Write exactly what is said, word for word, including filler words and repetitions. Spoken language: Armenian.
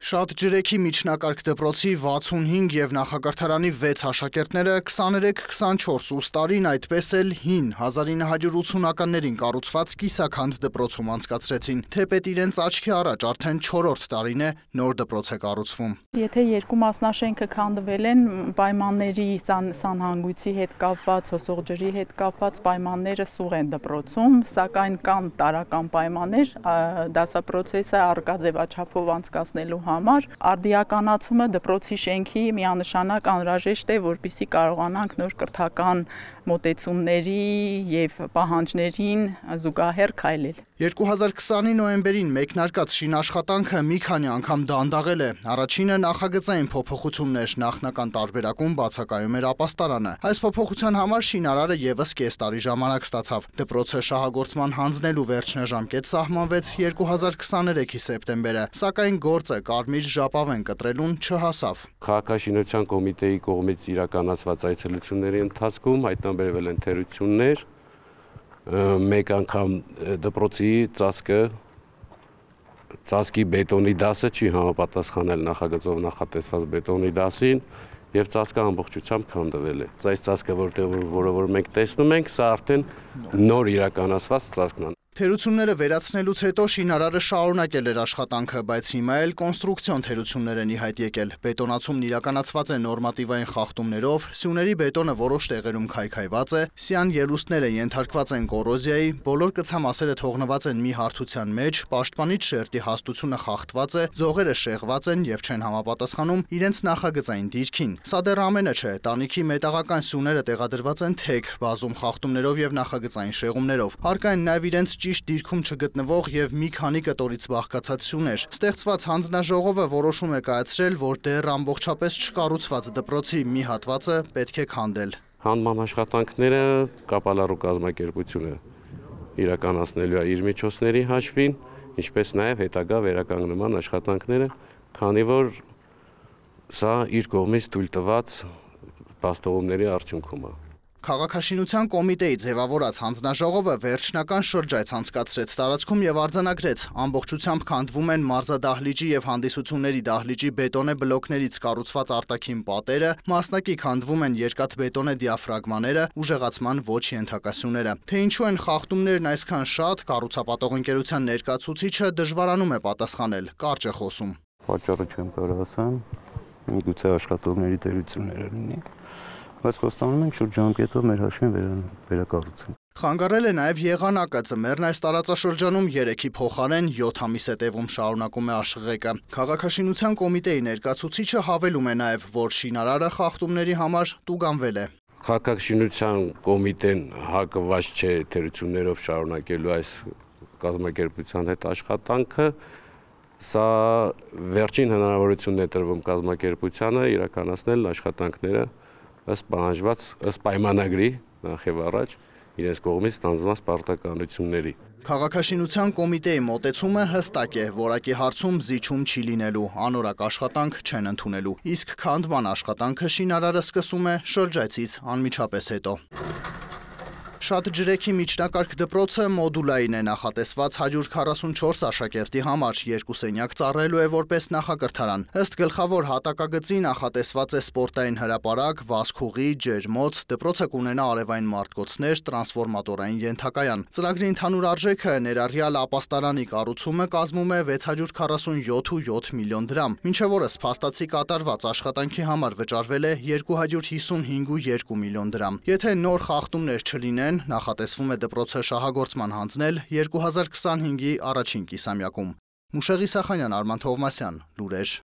Շատ ջրեքի միջնակարգ դպրոցի վաթսունհինգ և նախակրթարանի վեց աշակերտները քսաներեք քսանչորս ուս տարին այդպես էլ հին հազար ինը հարյուր ութսունականներին կառուցված կիսաքանդ դպրոցում անցկացրեցին, թեպետ իրենց աչքի առաջ արդեն չորրորդ տարին է նոր դպրոց է կառուցվում։ Եթե երկու մասնաշենքը քանդվել են, պայմանների սանհանգույցի հետ կապված, հոսող ջրի հետ կապված պայմանները սուղ են դպրոցում, սակայն կան տարրական պայմաններ դասապրոցեսը առկա ձևաչափով անցկացնելու համար արդիականացումը դպրոցի շենքի միանշանակ անհրաժեշտ է, որպեսզի կարողանանք նոր կրթական մոտեցումների և պահանջներին զուգահեռ քայլել։ երկու հազար քսանի նոյեմբերին մեկնարկած շինաշխատանքը մի քանի անգամ դանդաղել է։ Առաջինը նախագծային փոփոխություններ, նախնական տարբերակում բացակայում էր ապաստարանը։ Այս փոփոխության համար շինարարը ևս կես տարի ժամանակ ստացավ։ Դպրոցը շահագործման հանձնելու վերջնաժամկետ սահմանվեց երկու հազար քսաներեքի սեպտեմբերը, սակայն գործը կարմիր ժապավեն կտրելուն չհասավ։ Քաղաքաշինության կոմիտեի կողմից իրականացված այցելությունների ընթացքում հայտնաբերվել են թերություններ, մեկ անգամ դպրոցի ծածկը ծածկի բետոնի դասը չի համապատասխանել նախագծով նախատեսված բետոնի դասին և ծածկը ամբողջությամբ քանդվել է։ Այս ծածկը, որը որ մենք տեսնում ենք, սա արդեն նոր իրականացված ծածկն է։ Թերությունները վերացնելուց հետո շինարարը շարունակել էր աշխատանքը, բայց հիմա էլ կոնստրուկցիոն թերություններ են ի հայտ եկել։ Բետոնացումն իրականացված է նորմատիվային խախտումներով, սյուների բետոնը որոշ տեղերում քայքայված է, սյան ելուստները ենթարկված են կոռոզիայի, բոլոր կցամասերը թողնված են մի հարթության մեջ, պաշտպանիչ շերտի հաստությունը խախտված է, ձողերը շեղված են և չեն համապատասխանում իրենց նախագծային դիրքին։ Սա դեռ ամենը չէ, տանիքի մետաղական սյուները տեղադրված են թեք, բազում խախտումներով և նախագծային շեղումներով։ Առկա են նաև իրենց ճիշտ դիրքում չգտնվող և մի քանի կտորից բաղկացած սյուներ։ Ստեղծված հանձնաժողովը որոշում է կայացրել, որ դեռ ամբողջապես չկառուցված դպրոցի մի հատվածը պետք է քանդել։ Քանդման աշխատանքները կապալառու կազմակերպությունը իրականացնելու է իր միջոցների հաշվին, ինչպես նաև հետագա վերականգնման աշխատանքները, քանի որ սա իր կողմից թույլ տված բաստողումների արդյունքում է։ Քաղաքաշինության կոմիտեի ձևավորած հանձնաժողովը վերջնական շրջայց անցկացրեց տարածքում և արձանագրեց, ամբողջությամբ քանդվում են մարզադահլիճի և հանդիսությունների դահլիճի բետոնե բլոկներից կառուցված արտաքին պատերը, մասնակի քանդվում են երկաթբետոնե դիաֆրագմաները, ուժեղացման ոչ ենթակա սյուները։ Թե ինչու են խախտումներն այսքան շատ, կառուցապատող ընկերության ներկայացուցիչը դժվարանում է պատասխանել, կարճ է խոսում։ Պատճառը չեմ կարող ասեմ, միգուցե աշխատողների դերությունները լինի, բայց խոստանում ենք շուրջ ժամկետով մեր հաշվին վերակառուցենք։ Խանգարել է նաև եղանակը, ձմեռն այս տարածաշրջանում երեքի փոխարեն յոթ ամիս է տևում, շարունակում է ԱՇՂ-ը։ Քաղաքաշինության կոմիտեի ներկայացուցիչը հավելում է նաև, որ շինարարը խախտումների համար տուգանվել է։ Քաղաքաշինության կոմիտեն հակված չէ թերություններով շարունակելու այս կազմակերպության հետ աշխատանքը, սա վերջին հնարավորությունն է տրվում կազմակերպությանը իրականացնել աշխատանքները ըստ պահանջված, ըստ պայմանագրի նախ և առաջ իրենց կողմից ստանձնված պարտականությունների։ Քաղաքաշինության կոմիտեի մոտեցումը հստակ է, որակի հարցում զիջում չի լինելու, անորակ աշխատանք չեն ընդունելու, իսկ քանդման աշխատանքը շինարարը սկսում է շրջայցից անմիջապես հետո։ Շատ ջրեքի միջնակարգ դպրոցը մոդուլային է նախատեսված հարյուր քառասունչորս աշակերտի համար, երկու սենյակ ծառայելու է որպես նախակրթարան։ Ըստ գլխավոր հատակագծի նախատեսված է սպորտային հրապարակ, վազքուղի, ջերմոց, դպրոցը կունենա արևային մարտկոցներ, տրանսֆորմատորային ենթակայան։ Ծրագրի ընդհանուր արժեքը ներառյալ ապաստարանի կառուցումը կազմում է վեց հարյուր քառասունյոթ կόμμα յոթ միլիոն դրամ, մինչև օրս փաստացի կատարված աշխատանքի համար վճարվել է երկու հարյուր հիսունհինգ կόμμα երկու միլիոն դրամ։ Եթե նոր խախտումներ չլինեն, նախատեսվում է դպրոցը շահագործման հանձնել երկու հազար քսանհինգի առաջին կիսամյակում։ Մուշեղ Իսախանյան, Արման Թովմասյան, լուրեր։